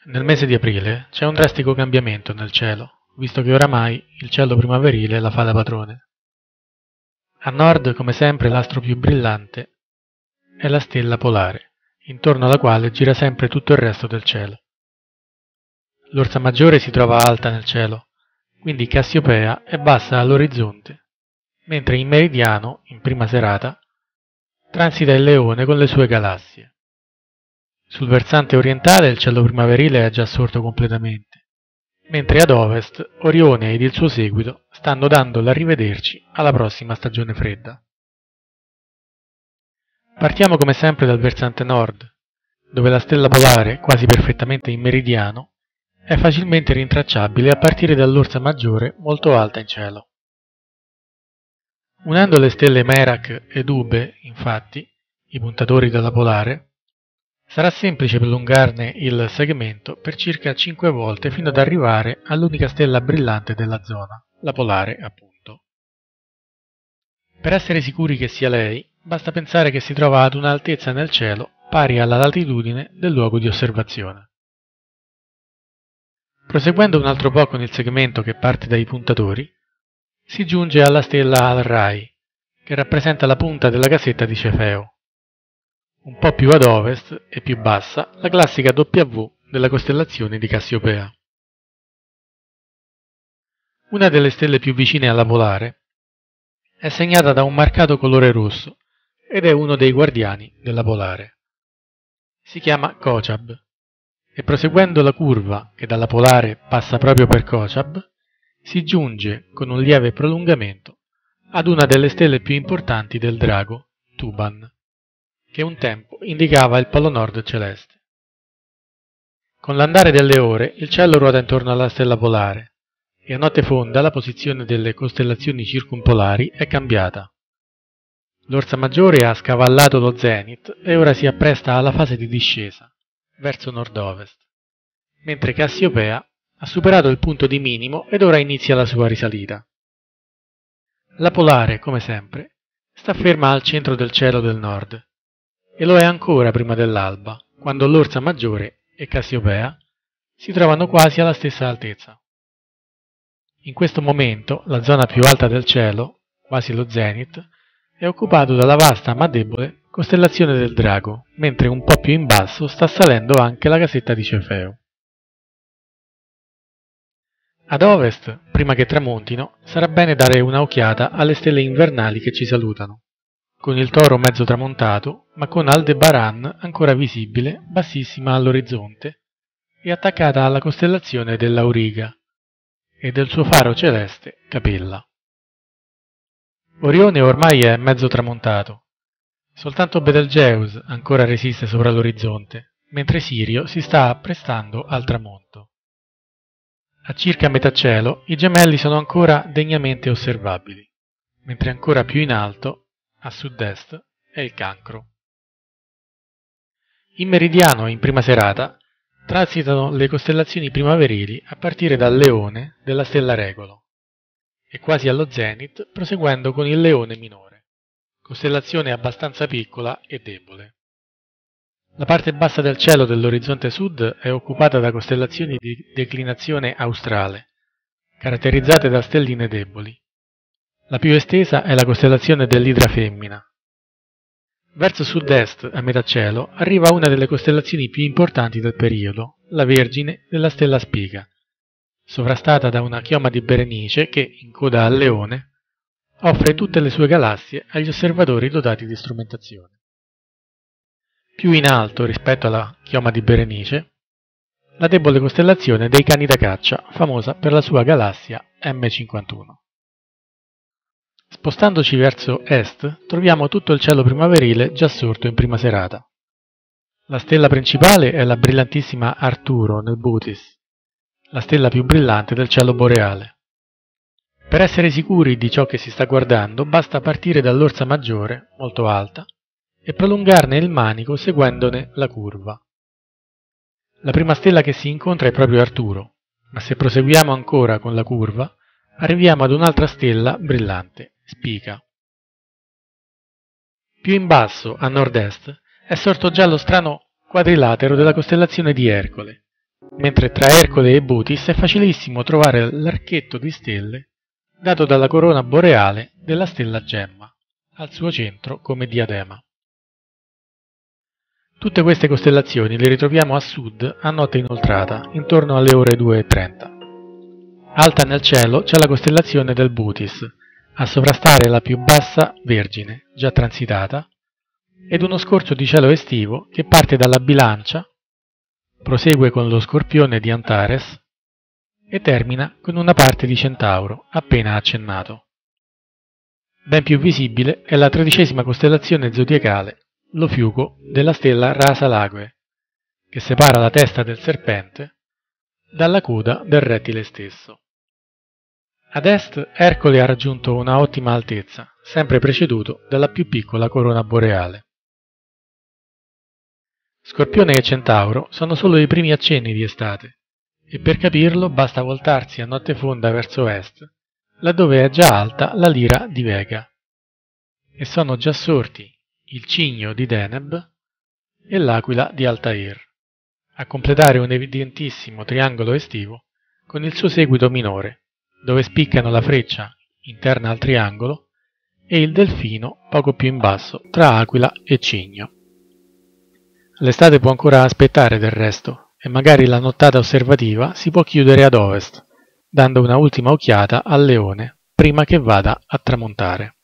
Nel mese di aprile c'è un drastico cambiamento nel cielo, visto che oramai il cielo primaverile la fa da padrone. A nord, come sempre, l'astro più brillante è la stella polare, intorno alla quale gira sempre tutto il resto del cielo. L'Orsa Maggiore si trova alta nel cielo, quindi Cassiopea è bassa all'orizzonte, mentre in meridiano, in prima serata, transita il Leone con le sue galassie. Sul versante orientale il cielo primaverile è già sorto completamente, mentre ad ovest Orione ed il suo seguito stanno dando l'arrivederci alla prossima stagione fredda. Partiamo come sempre dal versante nord, dove la stella polare, quasi perfettamente in meridiano, è facilmente rintracciabile a partire dall'Orsa Maggiore molto alta in cielo. Unendo le stelle Merak ed Ube, infatti, i puntatori della polare, sarà semplice prolungarne il segmento per circa 5 volte fino ad arrivare all'unica stella brillante della zona, la polare, appunto. Per essere sicuri che sia lei, basta pensare che si trova ad un'altezza nel cielo pari alla latitudine del luogo di osservazione. Proseguendo un altro po' con il segmento che parte dai puntatori, si giunge alla stella Al-Rai, che rappresenta la punta della casetta di Cefeo. Un po' più ad ovest e più bassa la classica W della costellazione di Cassiopea. Una delle stelle più vicine alla polare è segnata da un marcato colore rosso ed è uno dei guardiani della polare. Si chiama Kochab e proseguendo la curva che dalla polare passa proprio per Kochab si giunge con un lieve prolungamento ad una delle stelle più importanti del drago, Tuban, che un tempo indicava il polo nord celeste. Con l'andare delle ore il cielo ruota intorno alla stella polare e a notte fonda la posizione delle costellazioni circumpolari è cambiata. L'Orsa Maggiore ha scavallato lo zenit e ora si appresta alla fase di discesa, verso nord-ovest, mentre Cassiopea ha superato il punto di minimo ed ora inizia la sua risalita. La polare, come sempre, sta ferma al centro del cielo del nord, e lo è ancora prima dell'alba, quando l'Orsa Maggiore e Cassiopea si trovano quasi alla stessa altezza. In questo momento la zona più alta del cielo, quasi lo zenit, è occupato dalla vasta ma debole costellazione del Drago, mentre un po' più in basso sta salendo anche la casetta di Cefeo. Ad ovest, prima che tramontino, sarà bene dare un'occhiata alle stelle invernali che ci salutano, con il Toro mezzo tramontato, ma con Aldebaran ancora visibile, bassissima all'orizzonte, e attaccata alla costellazione dell'Auriga, e del suo faro celeste, Capella. Orione ormai è mezzo tramontato, soltanto Betelgeuse ancora resiste sopra l'orizzonte, mentre Sirio si sta apprestando al tramonto. A circa metà cielo i gemelli sono ancora degnamente osservabili, mentre ancora più in alto, a sud-est, è il Cancro. In meridiano, in prima serata, transitano le costellazioni primaverili a partire dal Leone della stella Regolo e quasi allo zenit proseguendo con il Leone minore, costellazione abbastanza piccola e debole. La parte bassa del cielo dell'orizzonte sud è occupata da costellazioni di declinazione australe, caratterizzate da stelline deboli. La più estesa è la costellazione dell'Idra femmina. Verso sud-est, a metà cielo, arriva una delle costellazioni più importanti del periodo, la Vergine della stella Spica, sovrastata da una chioma di Berenice che, in coda al Leone, offre tutte le sue galassie agli osservatori dotati di strumentazione. Più in alto rispetto alla chioma di Berenice, la debole costellazione dei Cani da caccia, famosa per la sua galassia M51. Spostandoci verso est, troviamo tutto il cielo primaverile già sorto in prima serata. La stella principale è la brillantissima Arturo nel Bootes, la stella più brillante del cielo boreale. Per essere sicuri di ciò che si sta guardando, basta partire dall'Orsa Maggiore, molto alta, e prolungarne il manico seguendone la curva. La prima stella che si incontra è proprio Arturo, ma se proseguiamo ancora con la curva, arriviamo ad un'altra stella brillante, Spica. Più in basso, a nord-est, è sorto già lo strano quadrilatero della costellazione di Ercole, mentre tra Ercole e Butis è facilissimo trovare l'archetto di stelle dato dalla corona boreale della stella Gemma, al suo centro come diadema. Tutte queste costellazioni le ritroviamo a sud a notte inoltrata, intorno alle ore 2:30. Alta nel cielo c'è la costellazione del Butis, a sovrastare la più bassa Vergine, già transitata, ed uno scorcio di cielo estivo che parte dalla Bilancia, prosegue con lo Scorpione di Antares e termina con una parte di Centauro, appena accennato. Ben più visibile è la 13ª costellazione zodiacale, lo Fiuco della stella Rasa Lague, che separa la testa del serpente dalla coda del rettile stesso. Ad est Ercole ha raggiunto una ottima altezza, sempre preceduto dalla più piccola corona boreale. Scorpione e Centauro sono solo i primi accenni di estate, e per capirlo basta voltarsi a notte fonda verso est, laddove è già alta la Lira di Vega, e sono già sorti il Cigno di Deneb e l'Aquila di Altair, a completare un evidentissimo triangolo estivo con il suo seguito minore, dove spiccano la Freccia interna al triangolo e il Delfino poco più in basso tra Aquila e Cigno. L'estate può ancora aspettare del resto, e magari la nottata osservativa si può chiudere ad ovest, dando una ultima occhiata al Leone prima che vada a tramontare.